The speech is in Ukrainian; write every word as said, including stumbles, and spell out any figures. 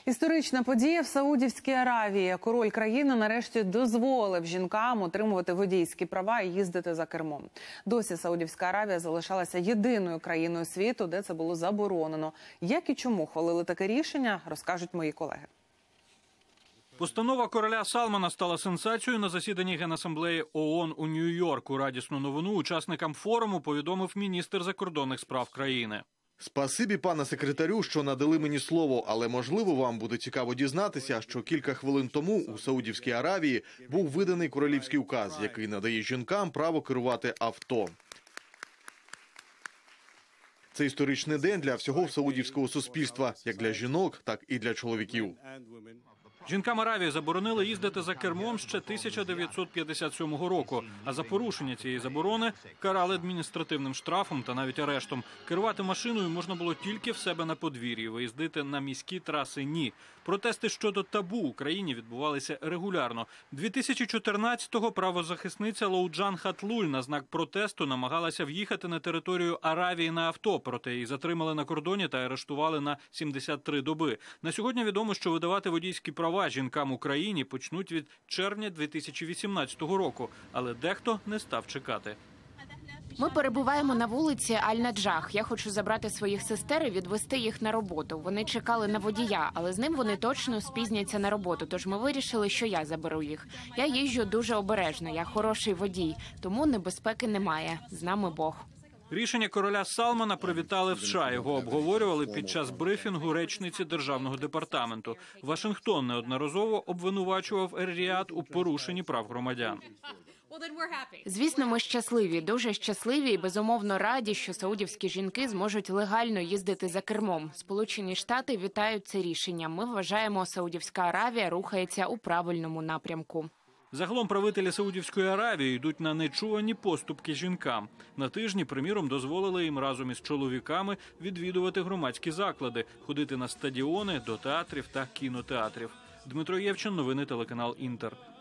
Історична подія в Саудівській Аравії. Король країни нарешті дозволив жінкам отримувати водійські права і їздити за кермом. Досі Саудівська Аравія залишалася єдиною країною світу, де це було заборонено. Як і чому хвалили таке рішення, розкажуть мої колеги. Постанова короля Салмана стала сенсацією на засіданні Генасамблеї ООН у Нью-Йорку. Радісну новину учасникам форуму повідомив міністр закордонних справ країни. Спасибі, пане секретарю, що надали мені слово, але, можливо, вам буде цікаво дізнатися, що кілька хвилин тому у Саудівській Аравії був виданий королівський указ, який надає жінкам право керувати авто. Це історичний день для всього саудівського суспільства, як для жінок, так і для чоловіків. Жінкам Аравії заборонили їздити за кермом ще тисяча дев'ятсот п'ятдесят сьомого року, а за порушення цієї заборони карали адміністративним штрафом та навіть арештом. Керувати машиною можна було тільки в себе на подвір'ї, виїздити на міські траси – ні. Протести щодо табу в Україні відбувалися регулярно. дві тисячі чотирнадцятого правозахисниця Лоуджан Хатлуль на знак протесту намагалася в'їхати на територію Аравії на авто, проте її затримали на кордоні та арештували на сімдесят три доби. На сьогодні відомо, що видавати водійські права жінкам в Україні почнуть від червня дві тисячі вісімнадцятого року, але дехто не став чекати. Ми перебуваємо на вулиці Аль-Наджах. Я хочу забрати своїх сестер і відвести їх на роботу. Вони чекали на водія, але з ним вони точно спізняться на роботу, тож ми вирішили, що я заберу їх. Я їжджу дуже обережно, я хороший водій, тому небезпеки немає. З нами Бог. Рішення короля Салмана привітали в США. Його обговорювали під час брифінгу речниці Державного департаменту. Вашингтон неодноразово обвинувачував Ер-Ріад у порушенні прав громадян. Звісно, ми щасливі, дуже щасливі і безумовно раді, що саудівські жінки зможуть легально їздити за кермом. Сполучені Штати вітають це рішення. Ми вважаємо, Саудівська Аравія рухається у правильному напрямку. Загалом правителі Саудівської Аравії йдуть на нечувані поступки жінкам. На тижні, приміром, дозволили їм разом із чоловіками відвідувати громадські заклади, ходити на стадіони, до театрів та кінотеатрів. Дмитро Євчин, новини телеканал «Інтер».